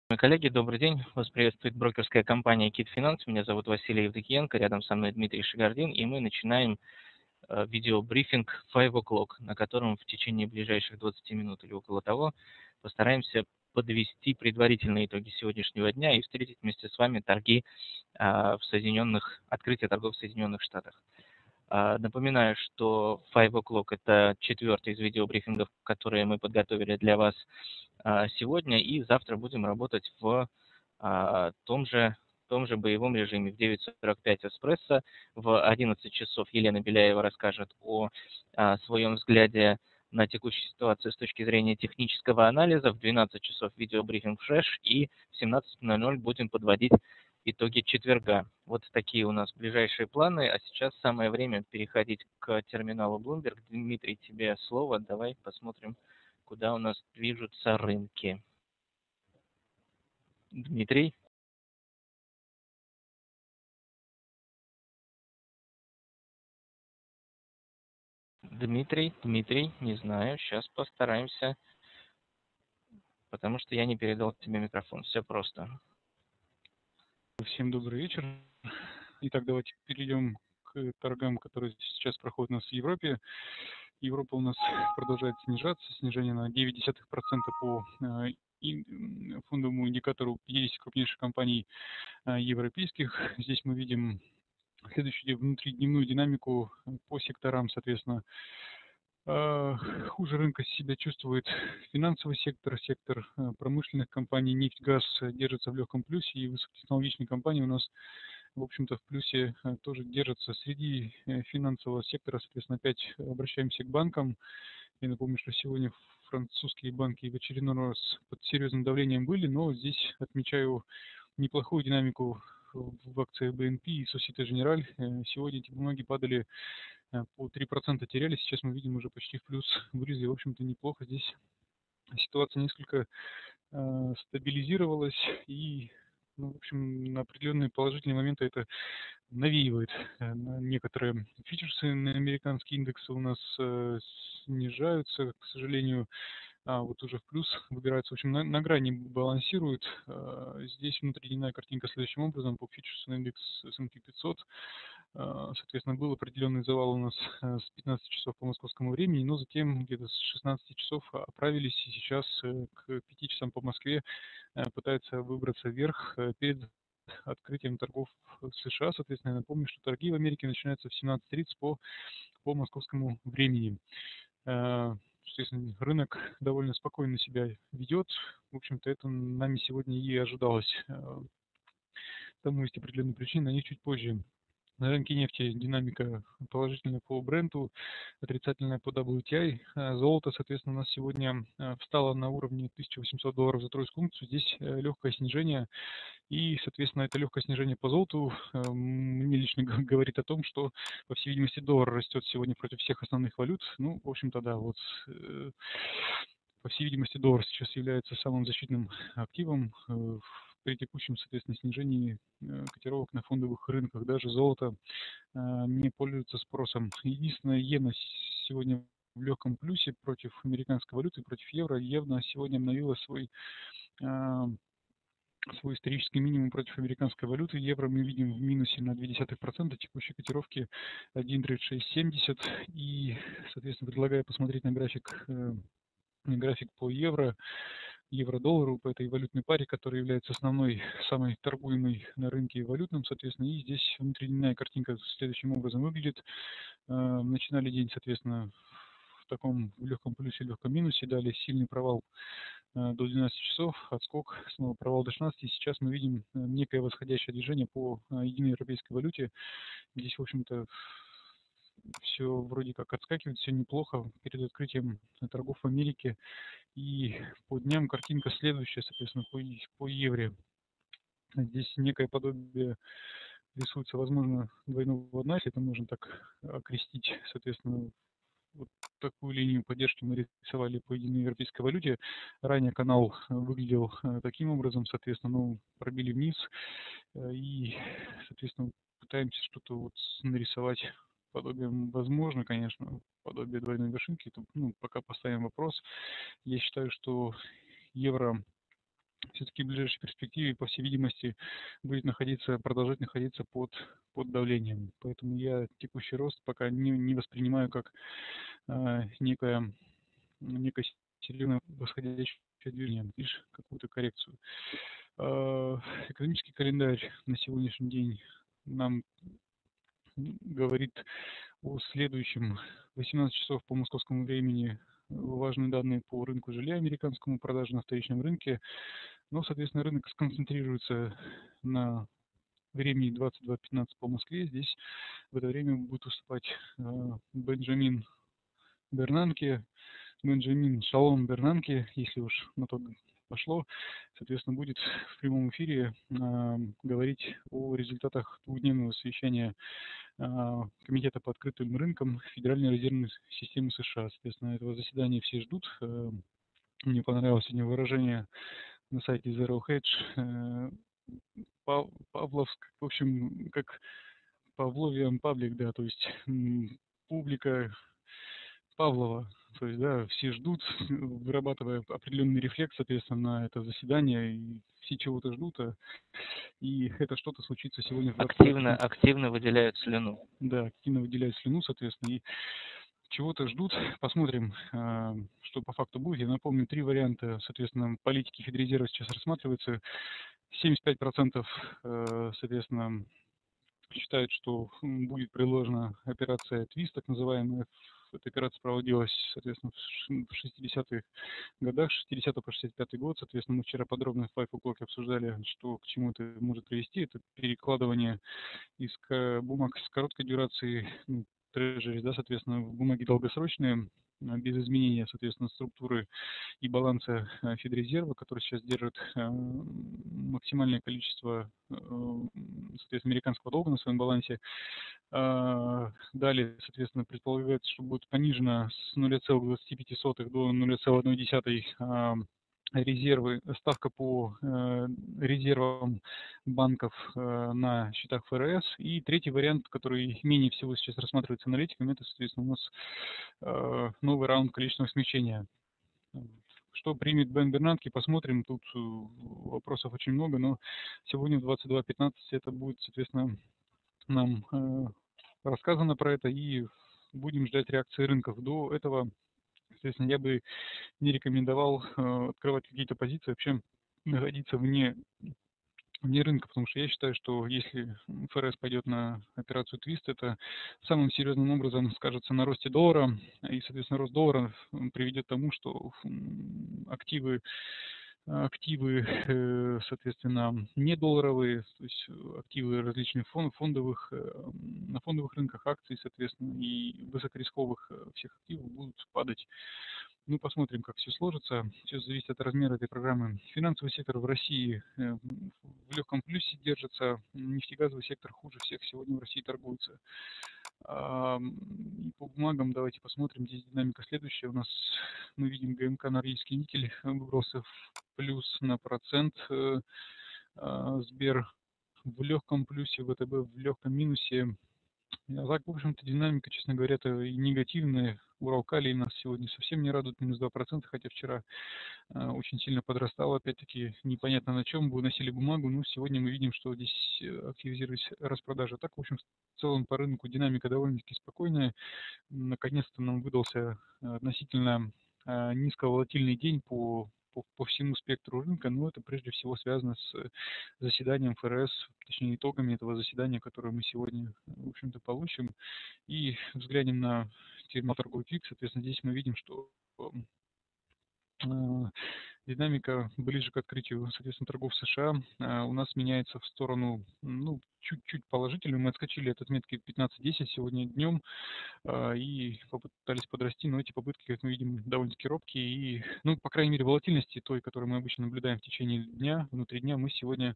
Мои коллеги, добрый день. Вас приветствует брокерская компания Kit Finance. Меня зовут Василий Евдокиенко, рядом со мной Дмитрий Шигардин, и мы начинаем видеобрифинг 5 o'clock, на котором в течение ближайших 20 минут или около того постараемся подвести предварительные итоги сегодняшнего дня и встретить вместе с вами торги открытие торгов в Соединенных Штатах. Напоминаю, что 5 o'clock – это четвертый из видеобрифингов, которые мы подготовили для вас сегодня, и завтра будем работать в том же боевом режиме. В 9:45 эспрессо, в 11 часов Елена Беляева расскажет о своем взгляде на текущую ситуацию с точки зрения технического анализа, в 12 часов видеобрифинг фреш, и в 17:00 будем подводить итоги четверга. Вот такие у нас ближайшие планы, а сейчас самое время переходить к терминалу Bloomberg. Дмитрий, тебе слово, давай посмотрим, куда у нас движутся рынки. Дмитрий? Дмитрий, не знаю, сейчас постараемся, потому что я не передал тебе микрофон. Все просто. Всем добрый вечер. Итак, давайте перейдем к торгам, которые сейчас проходят у нас в Европе. Европа у нас продолжает снижаться, снижение на 0,9% по фондовому индикатору 50 крупнейших компаний европейских. Здесь мы видим следующую внутридневную динамику по секторам, соответственно. Хуже рынка себя чувствует финансовый сектор, сектор промышленных компаний, нефть, газ держится в легком плюсе, и высокотехнологичные компании у нас, в общем-то, в плюсе тоже держатся. Среди финансового сектора, соответственно, опять обращаемся к банкам. Я напомню, что сегодня французские банки в очередной раз под серьезным давлением были, но здесь отмечаю неплохую динамику в акциях BNP и Société Générale. Сегодня эти бумаги падали по 3% теряли, сейчас мы видим уже почти в плюс вылезли, в общем-то неплохо. Здесь ситуация несколько стабилизировалась и, в общем, на определенные положительные моменты это навеивает. На некоторые фьючерсы на американские индексы у нас снижаются, к сожалению, вот уже в плюс выбираются, в общем, на грани балансируют. Здесь внутридневная картинка следующим образом. По фьючерсу на индекс S&P 500, соответственно, был определенный завал у нас с 15 часов по московскому времени, но затем где-то с 16 часов оправились, и сейчас к 5 часам по Москве пытаются выбраться вверх перед открытием торгов в США. Соответственно, я напомню, что торги в Америке начинаются в 17:30 по московскому времени. Естественно, рынок довольно спокойно себя ведет. В общем-то, это нами сегодня и ожидалось. Тому есть определенные причины, на них чуть позже. На рынке нефти динамика положительная по бренту, отрицательная по WTI. Золото, соответственно, у нас сегодня встало на уровне $1800 за тройскую унцию. Здесь легкое снижение. И, соответственно, это легкое снижение по золоту мне лично говорит о том, что, по всей видимости, доллар растет сегодня против всех основных валют. Ну, в общем-то, да, вот по всей видимости, доллар сейчас является самым защитным активом при текущем, соответственно, снижении котировок на фондовых рынках. Даже золото не пользуется спросом. Единственное, иена сегодня в легком плюсе против американской валюты, против евро. Иена сегодня обновила свой исторический минимум против американской валюты. Евро мы видим в минусе на 0,2%, текущей котировки 1,3670. И, соответственно, предлагаю посмотреть на график по евро-доллару, по этой валютной паре, которая является основной, самой торгуемой на рынке валютным, соответственно, и здесь внутридневная картинка следующим образом выглядит. Начинали день, соответственно, в легком плюсе, легком минусе, дали сильный провал до 12 часов, отскок, снова провал до 16, и сейчас мы видим некое восходящее движение по единой европейской валюте. Здесь, в общем-то, все вроде как отскакивает, все неплохо перед открытием торгов в Америке. И по дням картинка следующая, соответственно, по евро. Здесь некое подобие рисуется, возможно, двойного дна, если это можно так окрестить. Соответственно, вот такую линию поддержки мы рисовали по единой европейской валюте. Ранее канал выглядел таким образом, соответственно, пробили вниз и, соответственно, пытаемся что-то вот нарисовать подобие, возможно, конечно, подобие двойной вершинки. Это, пока поставим вопрос. Я считаю, что евро все-таки в ближайшей перспективе, по всей видимости, будет продолжать находиться под давлением. Поэтому я текущий рост пока не воспринимаю как некое серьезное восходящее движение, лишь какую-то коррекцию. Экономический календарь на сегодняшний день нам говорит о следующем. 18 часов по московскому времени важные данные по рынку жилья американскому, продажи на вторичном рынке. Но, соответственно, рынок сконцентрируется на времени 22:15 по Москве. Здесь в это время будет выступать Бенджамин Шалом Бернанке, если уж на то пошло, соответственно, будет в прямом эфире говорить о результатах двухдневного совещания Комитета по открытым рынкам Федеральной резервной системы США. Соответственно, этого заседания все ждут. Мне понравилось сегодня выражение на сайте Zero Hedge. Павловск, в общем, как Павловиан паблик, да, то есть публика Павлова, то есть, да, все ждут, вырабатывая определенный рефлекс, соответственно, на это заседание, и все чего-то ждут, и это что-то случится сегодня в 22:15. Активно выделяют слюну. Да, активно выделяют слюну, соответственно, и чего-то ждут. Посмотрим, что по факту будет. Я напомню, 3 варианта, соответственно, политики Федрезерва сейчас рассматриваются. 75%, соответственно, считают, что будет предложена операция ТВИС, так называемая. Эта операция проводилась, соответственно, в 60-х годах, 60 по 65 год. Соответственно, мы вчера подробно в Five O'Clock обсуждали, что к чему это может привести. Это перекладывание из бумаг с короткой дюрацией, трежерис, да, соответственно, в бумаги долгосрочные, без изменения, соответственно, структуры и баланса Федрезерва, который сейчас держит максимальное количество, соответственно, американского долга на своем балансе. Далее, соответственно, предполагается, что будет понижено с 0,25 до 0,1 резервы, ставка по резервам банков на счетах ФРС. И третий вариант, который менее всего сейчас рассматривается аналитиками, это, соответственно, у нас новый раунд количественного смягчения. Что примет Бен Бернанке, посмотрим. Тут вопросов очень много, но сегодня в 22:15 это будет, соответственно, нам рассказано про это, и будем ждать реакции рынков. До этого, соответственно, я бы не рекомендовал открывать какие-то позиции, вообще находиться вне рынка, потому что я считаю, что если ФРС пойдет на операцию твист, это самым серьезным образом скажется на росте доллара, и, соответственно, рост доллара приведет к тому, что активы, соответственно, недолларовые, то есть активы различных фондовых, на фондовых рынках акций, соответственно, и высокорисковых всех активов будут падать. Ну, посмотрим, как все сложится. Все зависит от размера этой программы. Финансовый сектор в России в легком плюсе держится. Нефтегазовый сектор хуже всех сегодня в России торгуется. И по бумагам давайте посмотрим. Здесь динамика следующая. У нас мы видим ГМК Норильский никель выбрался в плюс на процент. Сбер в легком плюсе, ВТБ в легком минусе. А так, в общем-то, динамика, честно говоря, это и негативная. Уралкалий нас сегодня совсем не радует, минус 2%, хотя вчера очень сильно подрастал. Опять-таки, непонятно на чем, выносили бумагу, но сегодня мы видим, что здесь активизировались распродажи. Так, в общем, в целом по рынку динамика довольно-таки спокойная. Наконец-то нам выдался относительно низковолатильный день по всему спектру рынка, но это прежде всего связано с заседанием ФРС, точнее итогами этого заседания, которое мы сегодня, в общем-то, получим. И взглянем на терминал торговый клик, соответственно, здесь мы видим, что динамика ближе к открытию, соответственно, торгов США у нас меняется в сторону, ну, чуть-чуть положительную. Мы отскочили от отметки 15.10 сегодня днем и попытались подрасти, но эти попытки, как мы видим, довольно-таки робкие. И, ну, по крайней мере, волатильности той, которую мы обычно наблюдаем в течение дня, внутри дня, мы сегодня,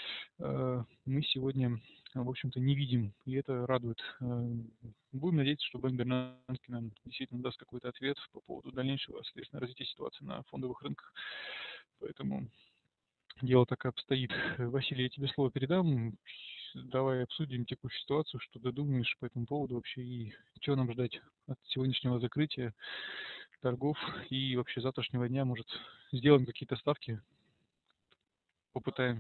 в общем-то, не видим, и это радует. Будем надеяться, что Бен Бернанке нам действительно даст какой-то ответ по поводу дальнейшего, соответственно, развития ситуации на фондовых рынках. Поэтому дело так и обстоит. Василий, я тебе слово передам. Давай обсудим текущую ситуацию, что ты думаешь по этому поводу вообще, и чего нам ждать от сегодняшнего закрытия торгов и вообще завтрашнего дня. Может, сделаем какие-то ставки? попытаем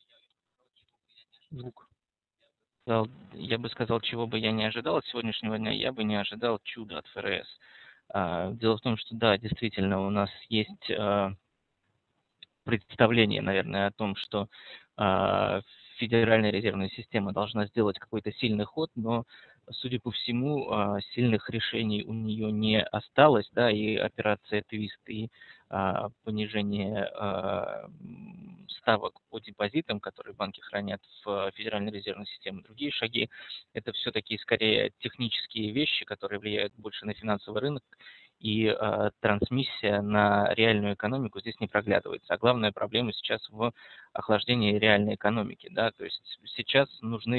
звук. Я бы сказал, чего бы я не ожидал от сегодняшнего дня, я бы не ожидал чуда от ФРС. Дело в том, что да, действительно, у нас есть представление, наверное, о том, что Федеральная резервная система должна сделать какой-то сильный ход, но, судя по всему, сильных решений у нее не осталось, да, и операция твист, и понижение ставок по депозитам, которые банки хранят в Федеральной резервной системе, другие шаги, это все-таки скорее технические вещи, которые влияют больше на финансовый рынок, и трансмиссия на реальную экономику здесь не проглядывается. А главная проблема сейчас в охлаждении реальной экономики. Да? То есть сейчас нужны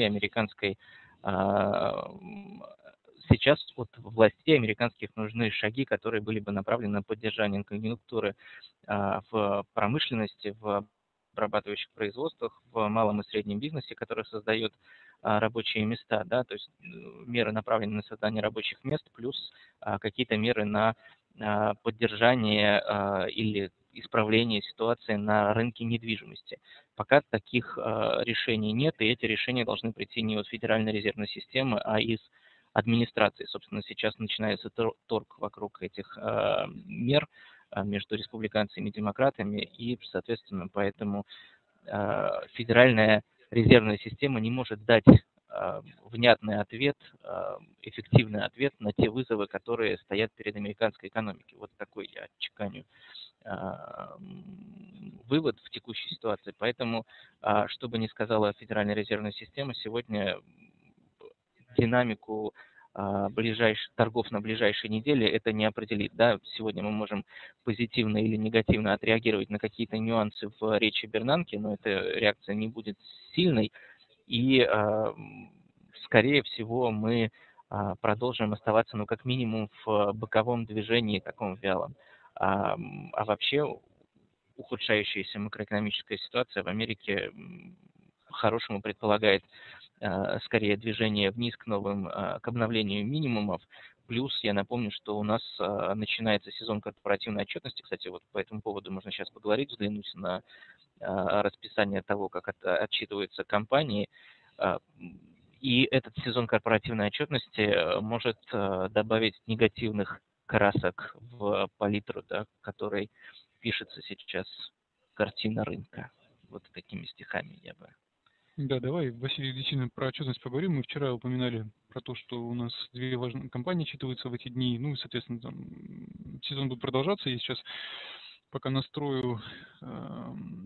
сейчас от властей американских нужны шаги, которые были бы направлены на поддержание конъюнктуры в промышленности, в обрабатывающих производствах, в малом и среднем бизнесе, который создает рабочие места, да, то есть меры направлены на создание рабочих мест, плюс какие-то меры на поддержание или исправление ситуации на рынке недвижимости. Пока таких решений нет, и эти решения должны прийти не от Федеральной резервной системы, а из администрации. Собственно, сейчас начинается торг вокруг этих мер между республиканцами и демократами, и, соответственно, поэтому Федеральная резервная система не может дать внятный ответ, эффективный ответ на те вызовы, которые стоят перед американской экономикой. Вот такой я отчеканю вывод в текущей ситуации. Поэтому, что бы ни сказала Федеральная резервная система, сегодня динамику торгов на ближайшей неделе это не определит. Да? Сегодня мы можем позитивно или негативно отреагировать на какие-то нюансы в речи Бернанке, но эта реакция не будет сильной. И, скорее всего, мы продолжим оставаться, ну, как минимум, в боковом движении, таком вялом. А вообще ухудшающаяся макроэкономическая ситуация в Америке по-хорошему предполагает скорее движение вниз к к обновлению минимумов. Плюс я напомню, что у нас начинается сезон корпоративной отчетности. Кстати, вот по этому поводу можно сейчас поговорить, взглянуть на расписание того, как отчитываются компании. И этот сезон корпоративной отчетности может добавить негативных красок в палитру, да, которой пишется сейчас картина рынка. Вот такими стихами я бы. Да, давай, Василий, действительно про отчетность поговорим. Мы вчера упоминали про то, что у нас две важные компании отчитываются в эти дни. Ну и, соответственно, там сезон будет продолжаться. Я сейчас пока настрою